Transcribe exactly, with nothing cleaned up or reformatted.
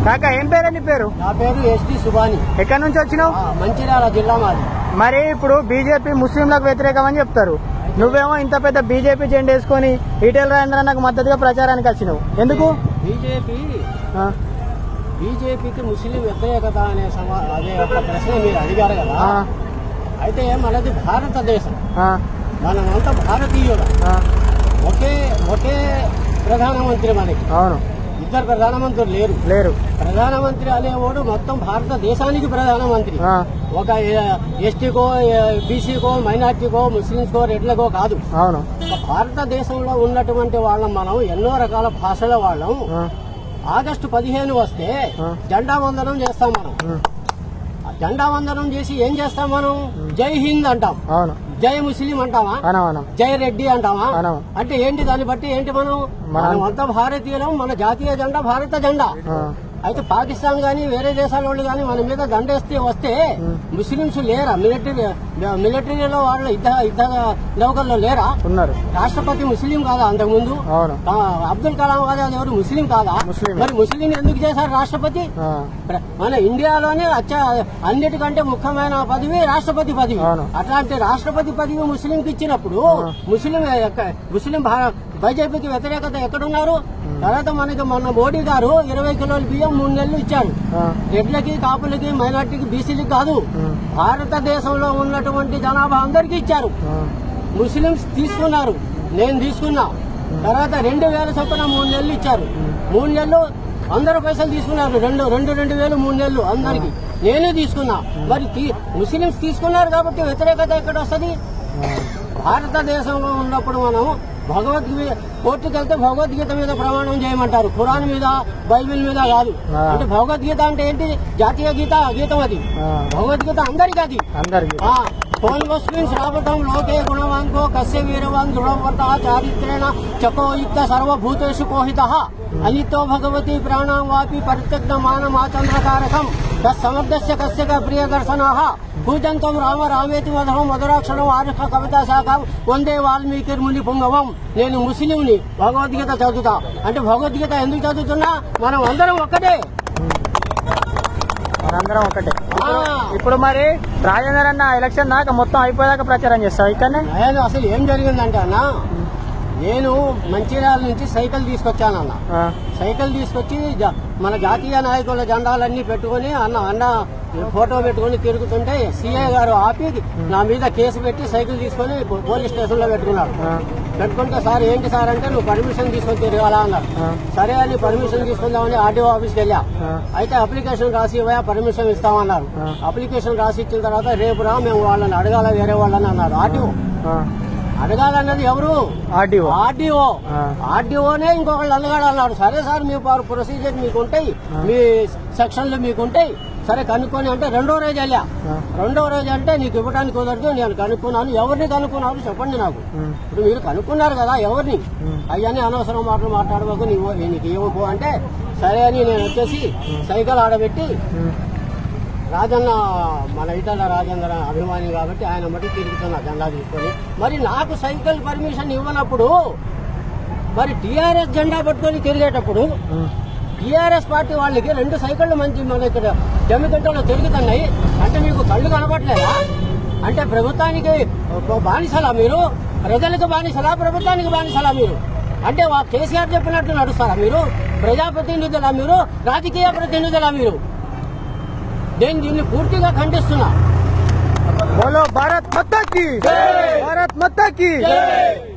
కాకా ఏం పేరు నీ పేరు? నా పేరు ఎస్డి సుబాని. ఎక్కడి నుంచి వచ్చినావు? మంచిర్యాల జిల్లా మాది. మరి ఇప్పుడు బీజేపీ ముస్లింలకు వ్యతిరేకం అని చెప్తారు, నువ్వేమో ఇంత పెద్ద బీజేపీ జెండా వేసుకొని ఈటెల రాజేంద్రన్నకు మద్దతుగా ప్రచారానికి వచ్చినావు, ఎందుకు? బీజేపీ బీజేపీకి ముస్లిం వ్యతిరేకత అనే సమా అదే ఒక ప్రశ్న మీరు అడిగారు కదా. అయితే మనది భారతదేశం, మనమంతా భారతీయుడు. ఒకే ఒకే ప్రధానమంత్రి మనకి. అవును, ఇద్దరు ప్రధానమంత్రులు లేరు లేరు ప్రధానమంత్రి అనేవాడు మొత్తం భారతదేశానికి ప్రధానమంత్రి. ఒక ఎస్టీకో, బీసీకో, మైనార్టీకో, ముస్లింస్కో, రెడ్లకో కాదు. అవును, భారతదేశంలో ఉన్నటువంటి వాళ్ళం మనం, ఎన్నో రకాల భాషల వాళ్ళం. ఆగస్టు పదిహేను వస్తే జెండా వందనం చేస్తాం మనం. జెండా వందనం చేసి ఏం చేస్తాం మనం? జై హింద్ అంటాం. జై ముస్లిం అంటామా? జై రెడ్డి అంటామా? అంటే ఏంటి? దాన్ని బట్టి ఏంటి? మనం మనమంతా భారతీయులం. మన జాతీయ జెండా భారత జెండా. అయితే పాకిస్తాన్ గానీ వేరే దేశాల వాళ్ళు గానీ మన మీద దండేస్తే వస్తే ముస్లింస్ లేరా? మిలిటరీ మిలిటరీలో వాళ్ళ యుద్ధ యుద్ధ నౌకల్లో లేరా? ఉన్నారు. రాష్ట్రపతి ముస్లిం కాదా అంతకుముందు? అబ్దుల్ కలాం కాదా? అది ఎవరు? ముస్లిం కాదా? మరి ముస్లిం ఎందుకు చేశారు రాష్ట్రపతి? మన ఇండియాలోనే అన్నిటికంటే ముఖ్యమైన పదవి రాష్ట్రపతి పదవి. అట్లాంటి రాష్ట్రపతి పదవి ముస్లింకి ఇచ్చినప్పుడు ముస్లిం ముస్లిం బీజేపీకి వ్యతిరేకత ఎక్కడున్నారు? తర్వాత మనకి మొన్న మోడీ గారు ఇరవై కిలోల బియ్యం మూడు నెలలు ఇచ్చారు. రెడ్లకి, కాపులకి, మైనార్టీకి, బీసీలకి కాదు, భారతదేశంలో ఉన్నటువంటి జనాభా అందరికీ ఇచ్చారు. ముస్లింస్ తీసుకున్నారు, నేను తీసుకున్నా. తర్వాత రెండు వేల చొప్పున మూడు నెలలు ఇచ్చారు. మూడు నెలలు అందరు పైసలు తీసుకున్నారు. రెండు రెండు రెండు వేలు మూడు నెలలు అందరికి నేనే తీసుకున్నా. మరి ముస్లింస్ తీసుకున్నారు కాబట్టి వ్యతిరేకత ఎక్కడ వస్తుంది? భారతదేశంలో ఉన్నప్పుడు మనం భగవద్గీత కోర్టుకు వెళ్తే భగవద్గీత మీద ప్రమాణం చేయమంటారు, ఖురాన్ మీద, బైబిల్ మీద కాదు. అంటే భగవద్గీత అంటే ఏంటి? జాతీయ గీత గీతం. అది భగవద్గీత అందరికీ. అది కోన్వస్మిన్ శ్రావతం లోకే గుణవాంకో కస్య వీరవాన్ దృఢవర్త చారిత్రేణ చకోయుక్త సర్వభూతేషు కోహిత అనితో భగవతి ప్రాణం వాపి పరిత్యక్త మానమాచంద్రకారకం తత్సమర్థస్య కస్య ప్రియదర్శనాః పూజంతం రామ రామేతి మధురం మధురాక్షరం ఆరుఖ కవితా శాఖం వందే వాల్మీకి ముని పుంగవం. నేను ముస్లింని, భగవద్గీత చదువుతా. అంటే భగవద్గీత ఎందుకు చదువుతున్నా? మనం అందరం ఒక్కటే, మనందరం ఒకటే. ఇప్పుడు మరి రాజేందర్ అన్న ఎలక్షన్ దాకా మొత్తం అయిపోయాక ప్రచారం చేస్తావు ఇక్కడనే? అసలు ఏం జరిగిందంటే అన్న, నేను మంచిర్యాల నుంచి సైకిల్ తీసుకొచ్చానన్న. సైకిల్ తీసుకొచ్చి మన జాతీయ నాయకుల జెండాలన్నీ పెట్టుకుని అన్న అన్న ఫోటో పెట్టుకుని తిరుగుతుంటే సీఐ గారు ఆపి నా మీద కేసు పెట్టి సైకిల్ తీసుకుని పోలీస్ స్టేషన్ లో పెట్టుకున్నారు. పెట్టుకుంటే సార్ ఏంటి సార్ అంటే నువ్వు పర్మిషన్ తీసుకొని తిరగాలా అన్నారు. సరే అని పర్మిషన్ తీసుకుందామని ఆర్డీఓ ఆఫీస్కి వెళ్ళా. అయితే అప్లికేషన్ రాసి ఇవ్వయా పర్మిషన్ ఇస్తామన్నారు. అప్లికేషన్ రాసి ఇచ్చిన తర్వాత రేపు రా మేము వాళ్ళని అడగాల వేరే వాళ్ళని అన్నారు. ఆర్డీఓ అడగాలన్నది ఎవరు? ఆర్డీఓ. ఆర్డీఓ ఆర్డీఓనే ఇంకొకళ్ళు అడగాడు అన్నాడు. సరే సార్ మీ ప్రొసీజర్ మీకుంటాయి, మీ సెక్షన్లు మీకుంటాయి, సరే కనుక్కొని అంటే రెండో రోజు వెళ్ళా. రెండో రోజు అంటే నీకు ఇవ్వడానికి కుదరదు, నేను కనుక్కున్నాను. ఎవరిని కనుక్కున్నారు చెప్పండి నాకు. ఇప్పుడు మీరు కనుక్కున్నారు కదా ఎవరిని? అయ్యని అనవసరం మాటలు మాట్లాడబోకు, నీవు నీకు ఇవ్వకు అంటే సరే అని నేను వచ్చేసి సైకిల్ ఆడబెట్టి, రాజన్న మన ఈటెల రాజేంద్ర అభిమాని కాబట్టి ఆయన మట్టి తిరుగుతున్నా జెండా తీసుకొని. మరి నాకు సైకిల్ పర్మిషన్ ఇవ్వనప్పుడు మరి టీఆర్ఎస్ జెండా పట్టుకొని తిరిగేటప్పుడు టీఆర్ఎస్ పార్టీ వాళ్ళకి రెండు సైకిళ్లు మంచి మన ఇక్కడ జమ్మిగంటలో తిరుగుతున్నాయి అంటే మీకు కళ్ళు కనపట్లేదా? అంటే ప్రభుత్వానికి బానిసలా మీరు? ప్రజలకు బానిసలా, ప్రభుత్వానికి బానిసలా మీరు? అంటే కేసీఆర్ చెప్పినట్టు నడుస్తారా మీరు? ప్రజాప్రతినిధులా మీరు? రాజకీయ ప్రతినిధులా మీరు? నేను దీన్ని పూర్తిగా ఖండిస్తున్నా. బోలో భారత్ మాతా కీ, భారత్ మాతా కీ.